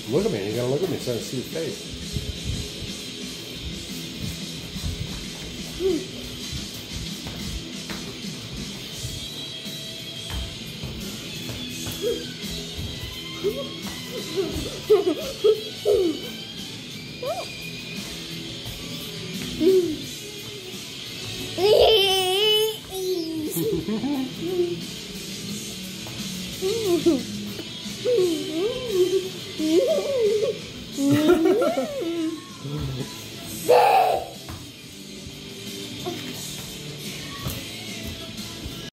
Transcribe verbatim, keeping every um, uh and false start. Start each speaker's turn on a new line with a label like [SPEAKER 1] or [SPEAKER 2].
[SPEAKER 1] Look at me. You gotta look at me so I can see your face.
[SPEAKER 2] Hmm.